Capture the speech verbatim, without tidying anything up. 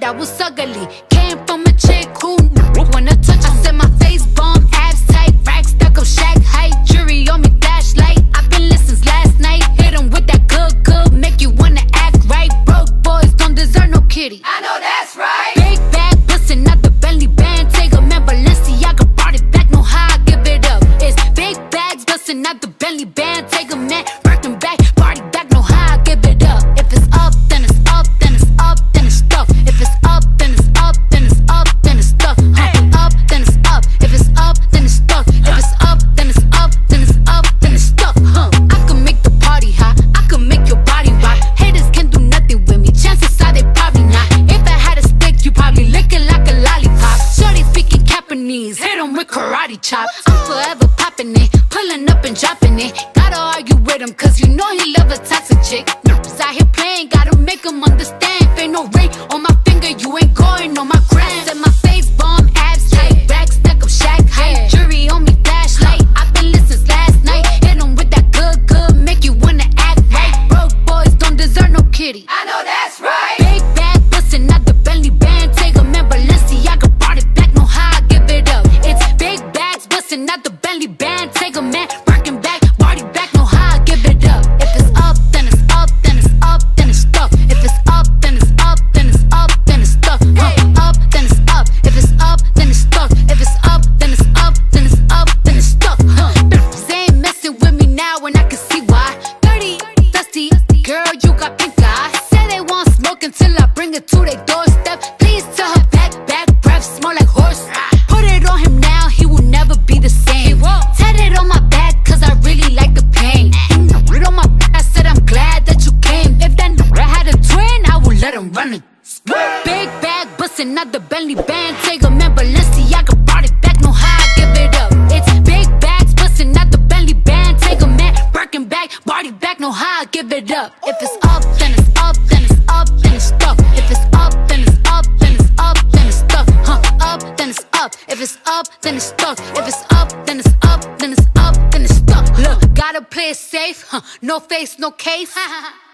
I was ugly. Came from a chick who knew when I touch. I said my face bomb, abs tight, racks stuck up, shack height, jury on me, flashlight. I've been listening since last night. Hit 'em with that good, good, make you wanna act right. Broke boys don't deserve no kitty. I know that's right. Big bag, bustin' out the Bentley band. Take a man, Balenciaga brought it back. Know how I give it up. It's big bags, bustin' out the Bentley band. Take a man, working back, party back. Know how I give it up. If it's up, then it's up, then it's up, then it's stuck. If it's up, then it's up, then it's up, then it's stuck. Huh. Up, then it's up. If it's up, then it's stuck. If it's up, then it's up, then it's up, then it's stuck. Huh. I can make the party hot. I can make your body rock. Haters can do nothing with me. Chances are they probably not. If I had a stick, you probably lick it like a lollipop. Shorty speaking Japanese, hit 'em with karate chops. I'm forever popping it, pulling up and dropping it. Gotta argue with him, cause you know he love a toxic chick. Niggas out here playing, gotta make him understand. If ain't no ring on my finger, you ain't going on my gram. Said my face bomb, abs tight, racks stuck up, shack height, jury on me, flashlight. I've been listening since last night. Hit 'em with that good, good, make you wanna act right. Broke boys don't deserve no kitty. I know that's right. Big bag, bustin' out the Bentley band. Take a man, Balenciaga brought it back. Know how I give it up. It's big bags, bustin' out the Bentley band. Take a man, working back, party back. Know how I give it up. If it's up, then it's up, then it's up, then it's stuck. If it's up, then it's up, then it's up, then it's stuck. Huh. Up, then it's up. If it's up, then it's stuck. If it's up, then it's up, then it's up, then it's stuck. Huh. Bitches ain't messing with me now, and I can see why. Dirty, dusty, girl, you got pink eye. Say they want smoke until I bring it to their doorstep. Please tell her back, back, breath smell like horse. Put it on him now, he will never be the same. Tatted on my back, cause I really like the pain. Read on my back, I said I'm glad that you came. If that nigga had a twin, I would let him run it. Big bag, bustin' out the Bentley band. Take a man, Balenciaga brought it back. Know how I give it up. It's big bags, bustin' out the Bentley band. Take a man, working back, party back. Know how I give it up. If it's up, then it's up, then it's up, then it's stuck. If it's up, then it's up, then it's up, then it's stuck. Huh. Up, then it's up. If it's up, then it's stuck. If it's up, then it's up, then it's up, then it's stuck. Look, gotta play it safe. Huh. No face, no case.